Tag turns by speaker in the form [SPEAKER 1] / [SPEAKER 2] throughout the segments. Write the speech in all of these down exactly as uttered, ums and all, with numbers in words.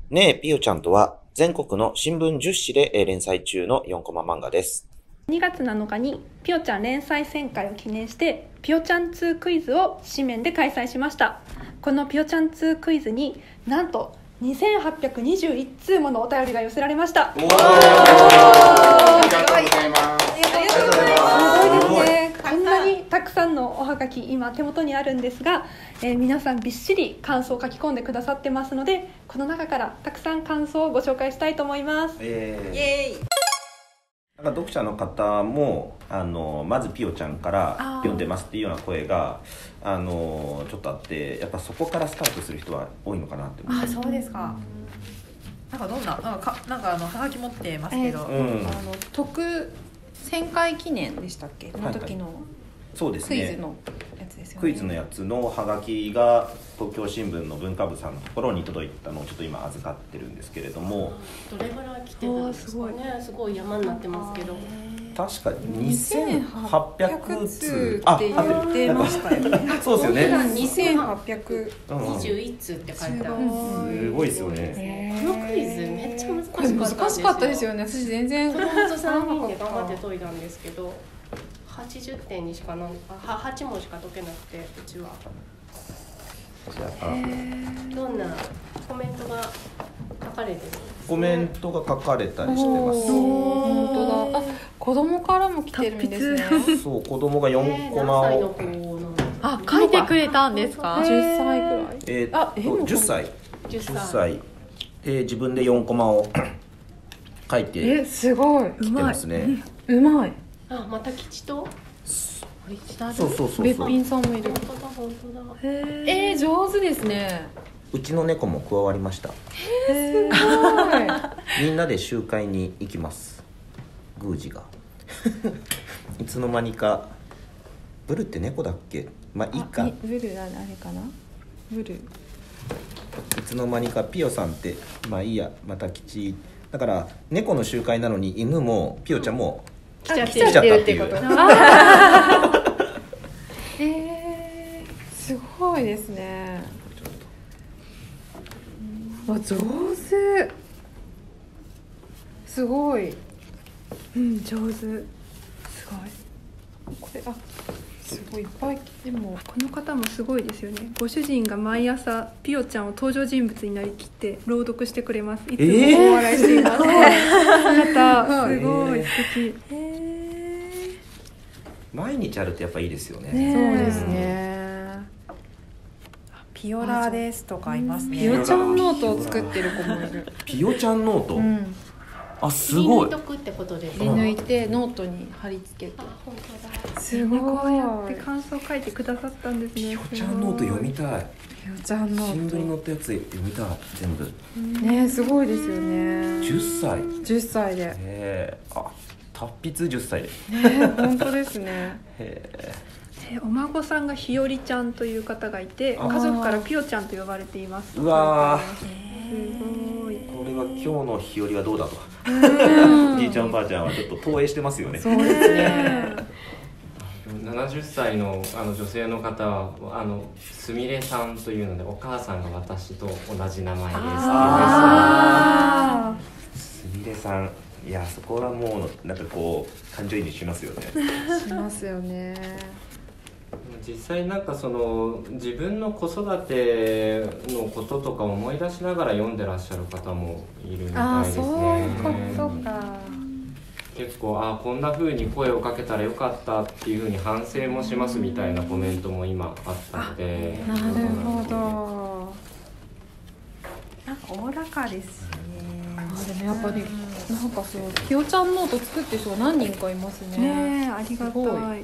[SPEAKER 1] ねえぴよちゃんとは全国の新聞じゅっしで連載中のよんコマ漫画です。
[SPEAKER 2] にがつなのかにぴよちゃん連載せんかいを記念してぴよちゃんツークイズを紙面で開催しました。このぴよちゃんツークイズになんとにせんはっぴゃくにじゅういちつうものお便りが寄せられました。
[SPEAKER 3] おー、ありがとうございます。
[SPEAKER 2] ありがとうございます。すごいですね。こんなにたくさんのおはがき今手元にあるんですが、えー、皆さんびっしり感想を書き込んでくださってますので、この中からたくさん感想をご紹介したいと思います。
[SPEAKER 1] えー、
[SPEAKER 2] イエーイ。
[SPEAKER 1] なんか読者の方もあのまずぴよちゃんから読んでますっていうような声があのちょっとあって、やっぱそこからスタートする人は多いのかなって思って。
[SPEAKER 4] あ、そうですか。なんかどんななんかなんかあのはがき持ってますけど、
[SPEAKER 1] えーうん、
[SPEAKER 4] あの特せんかい記念でしたっけの時の、はいはい、
[SPEAKER 1] そうですね、
[SPEAKER 4] クイズのやつですよね。
[SPEAKER 1] クイズのやつのハガキが東京新聞の文化部さんのところに届いたのをちょっと今預かってるんですけれども、
[SPEAKER 5] どれぐらい来てるんですかね。すごい山になってますけど、
[SPEAKER 1] 確かにせんはっぴゃくつ
[SPEAKER 4] って言ってましたよね。
[SPEAKER 1] そうですよね。
[SPEAKER 4] にせんはっぴゃく
[SPEAKER 5] にじゅういちつって書いてある。
[SPEAKER 1] すごいですよね。
[SPEAKER 5] このクイズめっちゃ難しかったんですよ。
[SPEAKER 4] 難しかったですよね。私全然
[SPEAKER 5] 子供とさんにんで頑張って解いたんですけど、はちじゅってんにしかなんあはち問しか解けなくて、うちは。
[SPEAKER 1] じゃあ
[SPEAKER 5] どんなコメントが書かれてるんですか。
[SPEAKER 1] コメントが書かれたりしてます。
[SPEAKER 4] 本当だ。あ、子供からも来てるんですね。
[SPEAKER 1] そう、子供がよんコマを、
[SPEAKER 4] あ、書いてくれたんですか。じゅっさいくらい。
[SPEAKER 1] えー、っとじゅっさい
[SPEAKER 5] じゅっ
[SPEAKER 1] さいで自分でよんコマを書いて
[SPEAKER 4] え、すごい
[SPEAKER 1] きてますね。
[SPEAKER 4] うまい。
[SPEAKER 5] あ、また吉とオリジナル。
[SPEAKER 1] そうそうそうそう。
[SPEAKER 4] べっぴんさんもいる。
[SPEAKER 5] 本当だ本当だ。
[SPEAKER 4] えー、上手ですね。
[SPEAKER 1] うちの猫も加わりました。
[SPEAKER 4] えー、すごい。
[SPEAKER 1] みんなで集会に行きます。宮司がいつの間にかブルって猫だっけ、まあいいか。
[SPEAKER 4] ブルあれかな、ブル。
[SPEAKER 1] いつの間にかピヨさんってまあいいや、また吉だから猫の集会なのに犬もピヨちゃんも
[SPEAKER 4] 来ちゃっ
[SPEAKER 1] てるっていう。
[SPEAKER 4] えー、すごいですね。あ、上手。すごい。
[SPEAKER 2] うん、上手。すごい。
[SPEAKER 4] これあ、すごいいっぱい。でも
[SPEAKER 2] この方もすごいですよね。ご主人が毎朝ぴよちゃんを登場人物になりきって朗読してくれます。いつもお笑いしています。またすごい素敵。え
[SPEAKER 1] ー、毎日あるとやっぱいいですよね。
[SPEAKER 4] ね、そうですね。ピオラですとかいますね。ピヨちゃんノートを作ってる子もいる。
[SPEAKER 1] ピヨちゃんノート、うん、あ、すごい。
[SPEAKER 5] 切り抜いとくってことですか。
[SPEAKER 4] 切り抜いてノートに貼り付けて。
[SPEAKER 5] あ、本当だ。
[SPEAKER 4] すごい。
[SPEAKER 2] こうやって感想書いてくださったんですね。
[SPEAKER 1] ピヨちゃんノート読みたい。
[SPEAKER 4] ピヨちゃんノート。
[SPEAKER 1] 新聞に載ったやつ読みたい全部。
[SPEAKER 4] ね、すごいですよね。
[SPEAKER 1] じゅっさい。
[SPEAKER 4] じゅっさいで。
[SPEAKER 1] ええ、あ、達筆じゅっさいで。
[SPEAKER 4] ね、本当ですね。
[SPEAKER 1] へえ。
[SPEAKER 2] お孫さんがひよりちゃんという方がいて、家族からぴよちゃんと呼ばれています。
[SPEAKER 1] うわー、
[SPEAKER 2] すごい。
[SPEAKER 1] これは今日のひよりはどうだとじいちゃんばあちゃんはちょっと投影してますよね。
[SPEAKER 4] そうですね。
[SPEAKER 6] ななじゅっさい の, あの女性の方はあのすみれさんというので、お母さんが私と同じ名前です。
[SPEAKER 1] あー、すみれさん、いや、そこはもうなんかこう感情移入しますよね。
[SPEAKER 4] しますよね。
[SPEAKER 6] 実際なんかその自分の子育てのこととか思い出しながら読んでらっしゃる方もいるみたいですね。
[SPEAKER 4] あ、そういうことか。
[SPEAKER 6] 結構、あ、こんな風に声をかけたらよかったっていう風に反省もしますみたいなコメントも今あったので。
[SPEAKER 4] なるほど。
[SPEAKER 2] なんかおおらかですね。
[SPEAKER 4] あ、でもやっぱりなんかそう、ぴよちゃんノート作ってる人何人かいますね。
[SPEAKER 2] ねえ、ありがたい。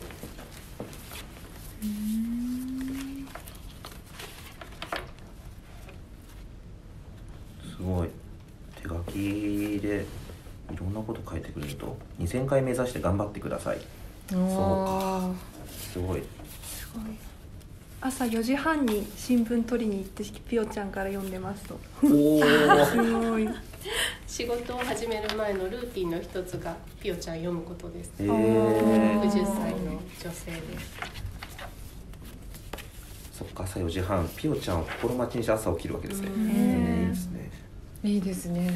[SPEAKER 1] すごい。手書きでいろんなこと書いてくれるとにせんかい目指して頑張ってください。そうか、すごい
[SPEAKER 2] すごい。朝よじはんに新聞取りに行ってぴよちゃんから読んでますと。
[SPEAKER 1] おー
[SPEAKER 2] すごい。
[SPEAKER 5] 仕事を始める前のルーティンの一つがぴよちゃん読むことです。
[SPEAKER 1] えー、
[SPEAKER 5] ろくじゅっさいの女性です。
[SPEAKER 1] そっか、朝よじはん、ぴよちゃんを心待ちにして朝起きるわけですね。
[SPEAKER 2] ね、
[SPEAKER 1] いいですね。
[SPEAKER 4] いいですね。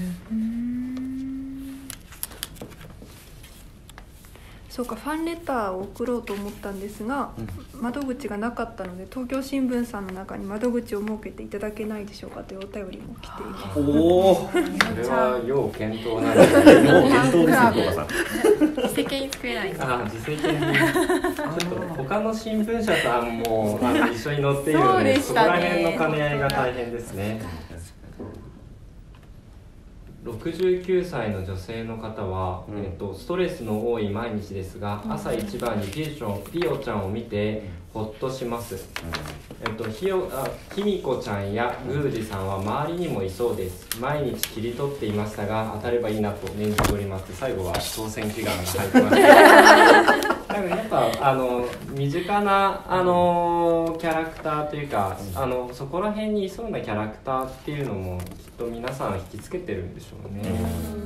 [SPEAKER 2] そうか、ファンレターを送ろうと思ったんですが、うん、窓口がなかったので東京新聞さんの中に窓口を設けていただけないでしょうかというお便りも来ています。
[SPEAKER 1] おお、
[SPEAKER 6] それは要検討なんですね。
[SPEAKER 1] 要検討ですね、小川さん。
[SPEAKER 7] 自責に作れないんですか。
[SPEAKER 6] あ、自責に。ちょっと他の新聞社さんもあの一緒に載っているので、そこら辺の兼ね合いが大変ですね。ろくじゅうきゅうさいの女性の方は、うん、えっと、ストレスの多い毎日ですが、うん、朝一番にピヨちゃん、ピヨちゃんを見てほっとします。うん、えっと、ひよあひみこちゃんや宮司さんは周りにもいそうです。毎日切り取っていましたが、当たればいいなと念じております。最後は当選祈願が入ってました。だからやっぱあの身近なあのキャラクターというか、うん、あのそこら辺にいそうなキャラクターっていうのもきっと皆さん引きつけてるんでしょうね。うん、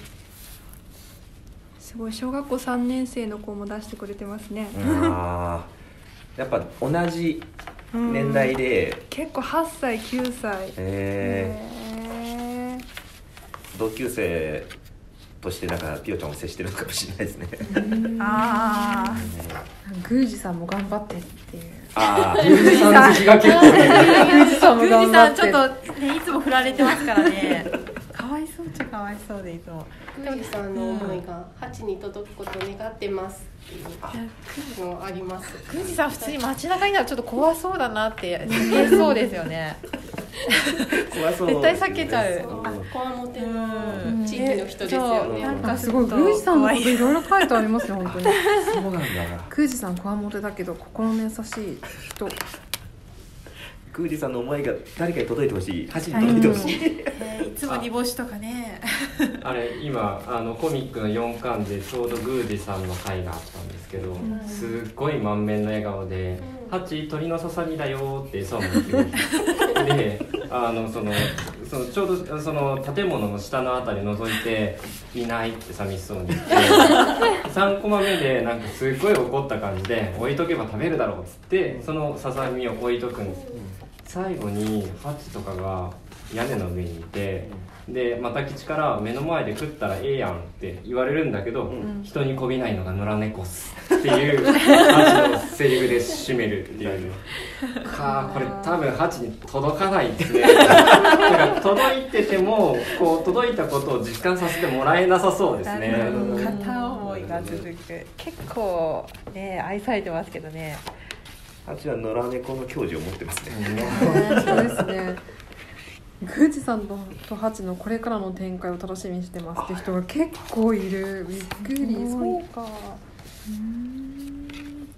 [SPEAKER 2] すごい、小学校さんねん生の子も出してくれてますね。
[SPEAKER 1] あやっぱ同じ年代で、うん、
[SPEAKER 2] 結構はっさいきゅうさい、
[SPEAKER 1] えー、同級生としてなんかピヨちゃんを接してるのかもしれないですね。
[SPEAKER 4] ああ、宮司さんも頑張ってっていう。
[SPEAKER 1] ああ、
[SPEAKER 6] 宮司さん好きが結構ね。
[SPEAKER 7] 宮司さんも頑張って。ちょっとね、いつも振られてますからね。かわいそうっちゃかわいそうでいつも。
[SPEAKER 5] 宮司さんの思いがハチに届くことを願ってますっていうのあります。
[SPEAKER 7] 宮司さん普通に街中にいたらちょっと怖そうだなって言えそうですよね。
[SPEAKER 1] 怖そう。
[SPEAKER 7] 絶対避けちゃう。
[SPEAKER 5] こわもての地域の人ですよね。
[SPEAKER 4] なんかすごい宮司さんのこといろいろ書いてありますね、本当に。
[SPEAKER 1] そうなんだ。
[SPEAKER 4] 宮司さんこわもてだけど心の優しい人。
[SPEAKER 1] 宮司さんの思いが誰かに届いてほしい、箸に届いてほしい、
[SPEAKER 7] えー、いつも煮干しとかね。
[SPEAKER 6] あれ今あのコミックのよんかんでちょうど宮司さんの回があったんですけど、うん、すっごい満面の笑顔で「ハチ、鳥のささみだよ」って餌を持ってくるで、あのそのそのちょうどその建物の下のあたり覗いて「いない」って寂しそうに言ってさんコマ目でなんかすっごい怒った感じで「置いとけば食べるだろう」っつってそのささみを置いとくんです。最後にハチとかが屋根の上にいて、でまた吉から目の前で食ったらええやんって言われるんだけど、うん、人にこびないのが野良猫っすっていうハチのセリフで締めるっていうか、これ多分ハチに届かないですね。だから届いててもこう届いたことを実感させてもらえなさそうですね。
[SPEAKER 7] 片思いが続く。結構ね愛されてますけどね。
[SPEAKER 1] ハチは野良猫の矜持を持ってますね。
[SPEAKER 4] そうですね。宮司さんととハチのこれからの展開を楽しみにしてますって人が結構いる。びっくり。
[SPEAKER 2] そうか。うーん、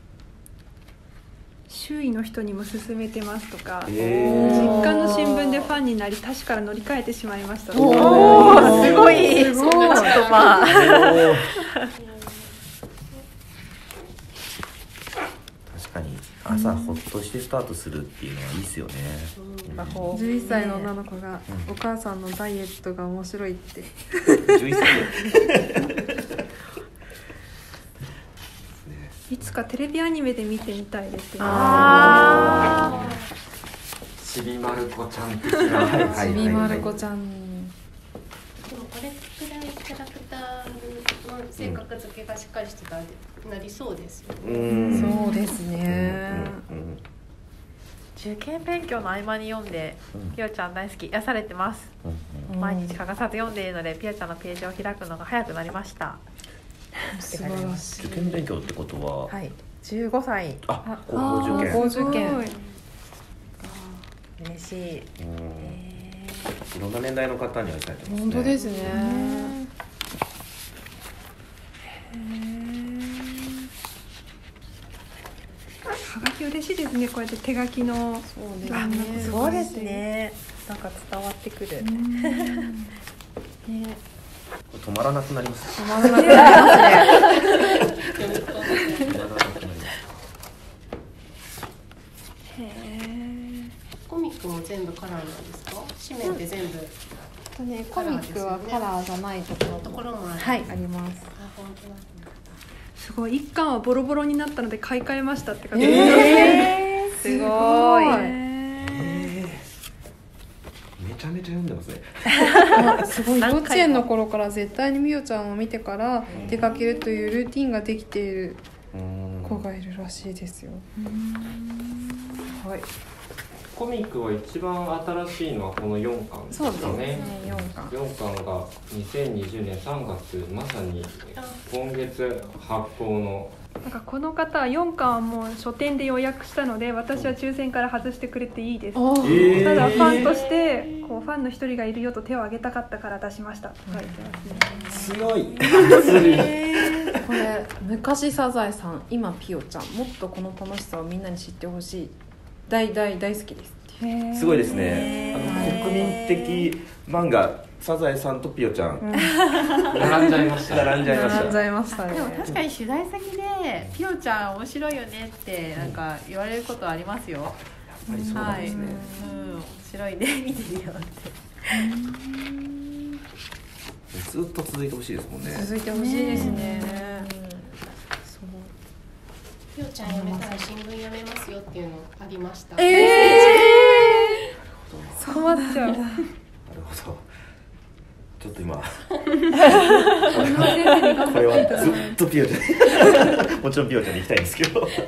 [SPEAKER 2] 周囲の人にも勧めてますとか、
[SPEAKER 1] えー、
[SPEAKER 2] 実家の新聞でファンになり他紙から乗り換えてしまいましたとか。
[SPEAKER 7] おー、すごい。すごい。ちょっとまあ。
[SPEAKER 1] 確かに朝ホッとしてスタートするっていうのはいいですよね。
[SPEAKER 4] うん、じゅういっさいの女の子が、うん、お母さんのダイエットが面白いって
[SPEAKER 1] じゅういっさい
[SPEAKER 2] いつかテレビアニメで見てみたいですね。
[SPEAKER 7] ああ、
[SPEAKER 6] ちびまる子ちゃん的な。
[SPEAKER 4] ちびまる子ちゃん。
[SPEAKER 5] でもこれくらいキャラクターの性格付けがしっかりしてたらなりそうですよね。
[SPEAKER 4] うん、そうですね。
[SPEAKER 7] うんうんうん、受験勉強の合間に読んで、ピヨちゃん大好き、癒されてます。うん、毎日欠かさず読んでいるので、ピヨちゃんのページを開くのが早くなりました。
[SPEAKER 4] 素晴らしい。
[SPEAKER 1] 受験勉強ってことは、
[SPEAKER 7] はい、じゅうごさい。
[SPEAKER 1] あ、高校受験。
[SPEAKER 4] 高校受験。
[SPEAKER 7] 嬉しい。
[SPEAKER 1] うん、えー、いろんな年代の方に愛されてますね。
[SPEAKER 4] 本当ですね。
[SPEAKER 2] はがき嬉しいですね。こうやって手書きの。
[SPEAKER 7] そうですね。そうですね。なんか伝わってくる。
[SPEAKER 2] ね。
[SPEAKER 1] 止まらなくなります。
[SPEAKER 4] 止まらなくなりますね。
[SPEAKER 2] へえ。
[SPEAKER 5] コミックも全部カラーなんですか？紙面って全部。
[SPEAKER 4] とね、コミックはカラーじゃないところ
[SPEAKER 5] ところもある。
[SPEAKER 4] はい、あります。
[SPEAKER 5] あ、本当だ。
[SPEAKER 2] すごい、一巻はボロボロになったので買い替えましたって感じ。
[SPEAKER 7] えー、すごい。
[SPEAKER 1] えー、めちゃめめちゃ読んでますね。
[SPEAKER 4] あすごい幼稚園の頃から絶対にみおちゃんを見てから出かけるというルーティンができている子がいるらしいですよ。はい。
[SPEAKER 6] コミックは一番新しいのはこのよんかんですかね。
[SPEAKER 4] そうですね、よんかん。
[SPEAKER 6] よんかんがにせんにじゅうねんさんがつ、まさに今月発行の。
[SPEAKER 2] なんかこの方はよんかんはもう書店で予約したので、私は抽選から外してくれていいです、
[SPEAKER 4] あ
[SPEAKER 1] ー
[SPEAKER 2] ただファンとしてこうファンの一人がいるよと手を挙げたかったから出しましたと書いてますね。
[SPEAKER 1] 強い。
[SPEAKER 4] これ昔サザエさん、今ピオちゃん、もっとこの楽しさをみんなに知ってほしい、大大大好きですっていう。
[SPEAKER 1] すごいですね。あの国民的漫画サザエさんとピオちゃん、
[SPEAKER 6] 並んじゃいました。
[SPEAKER 1] 並んじゃいまし
[SPEAKER 4] 並ん
[SPEAKER 1] た。
[SPEAKER 4] じゃいましたね。
[SPEAKER 7] でも確かに取材先でピオちゃん面白いよねってなんか言われることありますよ。
[SPEAKER 1] やっぱりそうなんですね。
[SPEAKER 7] うん、面白いね見てるよって。
[SPEAKER 1] ずっと続いてほしいですもんね。
[SPEAKER 4] 続いてほしいですね。
[SPEAKER 5] ピオちゃん辞めたら新聞辞めますよっていうのありました。
[SPEAKER 4] ええー、
[SPEAKER 2] 困っちゃう。
[SPEAKER 1] なるほど。ちょっと今これはずっとピオちゃんもちろんピオちゃんに行きたいんですけど、ね、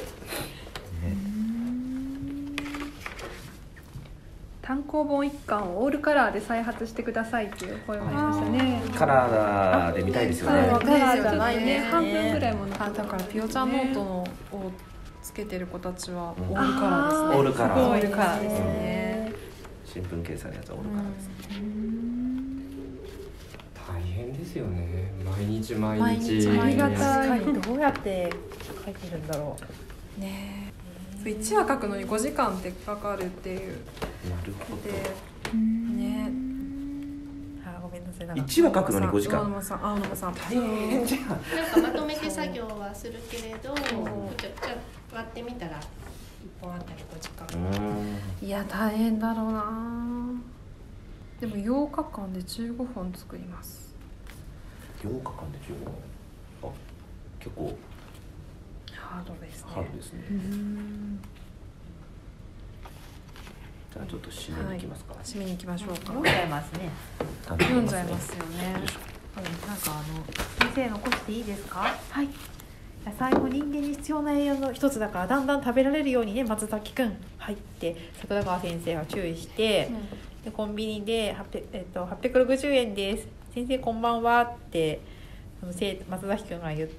[SPEAKER 2] 単行本いっかんをオールカラーで再発してくださいっていう声もありましたね。
[SPEAKER 1] カラーで見たいですよね。
[SPEAKER 2] カラーじゃないね、半分ぐらいも
[SPEAKER 4] あ、だからピオちゃんノートのをつけてる子たちは
[SPEAKER 1] うん
[SPEAKER 4] オールカラーですね。
[SPEAKER 1] オールカラー
[SPEAKER 4] オールカラーですね。
[SPEAKER 1] 新聞掲載のやつはオールカラーですね。
[SPEAKER 6] 大変ですよね。毎日毎
[SPEAKER 4] 毎
[SPEAKER 6] 日。
[SPEAKER 4] 日毎日
[SPEAKER 2] ありがたい。
[SPEAKER 7] どうやって書いてるんだろう。
[SPEAKER 4] ねえ、いちわ書くのにごじかんってかかるっていう。
[SPEAKER 1] なるほど。
[SPEAKER 4] で、ね。
[SPEAKER 7] あ、ごめんなさい。なんか
[SPEAKER 1] いちわ書くのにごじかん。
[SPEAKER 4] 青沼さん、青沼さん。
[SPEAKER 1] 大変じゃん。
[SPEAKER 5] なんかまとめて作業はするけれど、じゃじゃ割ってみたらいっぽんあたりごじかん。
[SPEAKER 4] いや大変だろうな。でもようかかんでじゅうごほん作ります。
[SPEAKER 1] ようかかんでじゅうごほん。あ、結構
[SPEAKER 4] ハードですね。
[SPEAKER 1] ハードですね。じゃあちょっと締めに行きますか。
[SPEAKER 4] はい、締めに行きましょうか。
[SPEAKER 7] 読んじゃいますね。
[SPEAKER 4] 読んじゃいますよね。
[SPEAKER 7] なんかあの先生残していいですか。はい。野菜も人間に必要な栄養の一つだからだんだん食べられるようにね、松崎くん。はいって桜川先生が注意して、うん、でコンビニではっぴゃく、えっと、はっぴゃくろくじゅうえんです。先生こんばんはってその松崎くんが言って、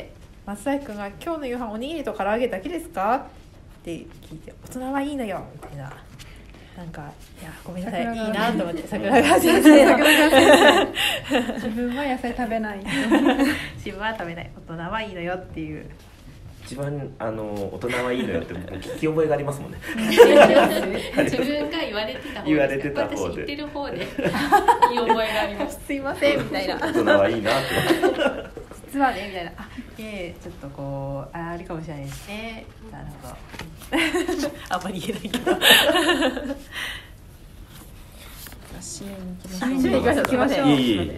[SPEAKER 7] 松崎くんが今日の夕飯おにぎりと唐揚げだけですかって聞いて、大人はいいのよみたいな。なんかいやごめんなさい、いいなと思って桜川先生の
[SPEAKER 2] 自分は野菜食べない。
[SPEAKER 7] 自分は食べない、大人はいいのよっていう。
[SPEAKER 1] 一番あの大人はいいのよって聞き覚えがありますもんね。
[SPEAKER 5] 自分が言われてた方で
[SPEAKER 1] 言われてた方で
[SPEAKER 5] 私言ってる方で言い覚えがあります。
[SPEAKER 7] すいませんみたいな。
[SPEAKER 1] 大人はいいなって。
[SPEAKER 7] 実はねみたいな。あ、でちょっとこうあれかもしれないですね。なるほど。あんまり言えないけど。
[SPEAKER 4] 締めに行き
[SPEAKER 7] 締めに行きましょう。
[SPEAKER 1] いえいえ。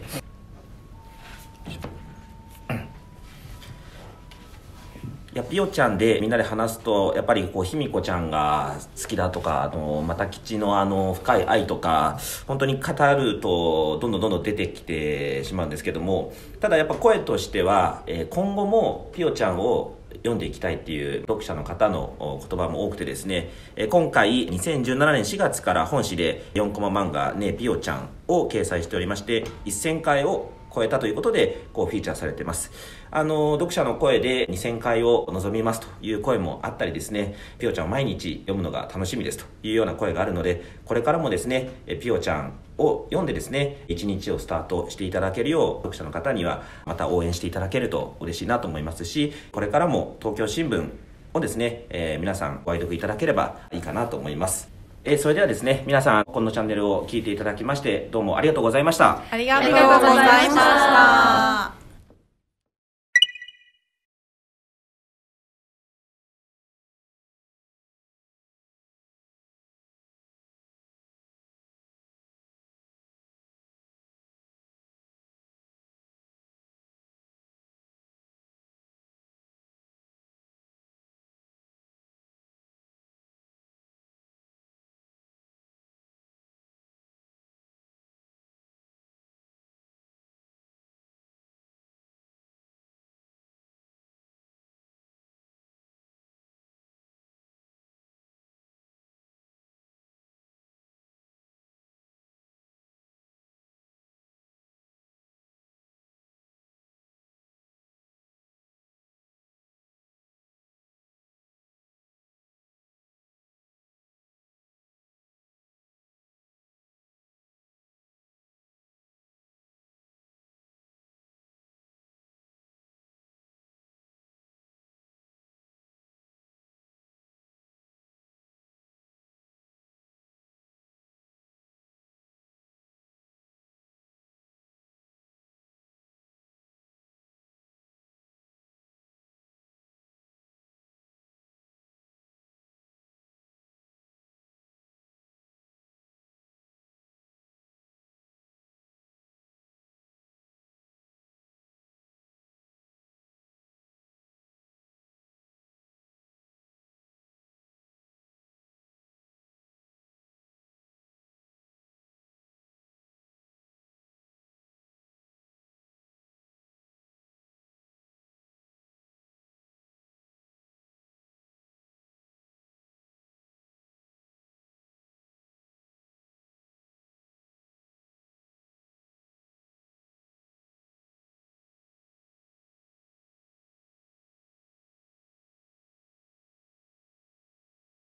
[SPEAKER 1] いやピオちゃんでみんなで話すとやっぱりこう卑弥呼ちゃんが好きだとか、あのまた吉のあの深い愛とか本当に語るとどんどんどんどん出てきてしまうんですけども、ただやっぱ声としては、えー、今後もピオちゃんを読んでいきたいっていう読者の方の言葉も多くてですね、今回にせんじゅうななねんしがつから本誌でよんコマ漫画ねピオちゃんを掲載しておりまして、せんかいを超えたということでこうフィーチャーされています。あの読者の声でにせんかいを望みますという声もあったりですね、ピオちゃんを毎日読むのが楽しみですというような声があるので、これからもですねピオちゃんを読んでですね一日をスタートしていただけるよう読者の方にはまた応援していただけると嬉しいなと思いますし、これからも東京新聞をですね、えー、皆さんご愛読いただければいいかなと思います。えー、それではですね皆さんこのチャンネルを聞いていただきましてどうもありがとうございました。
[SPEAKER 7] ありがとうございました。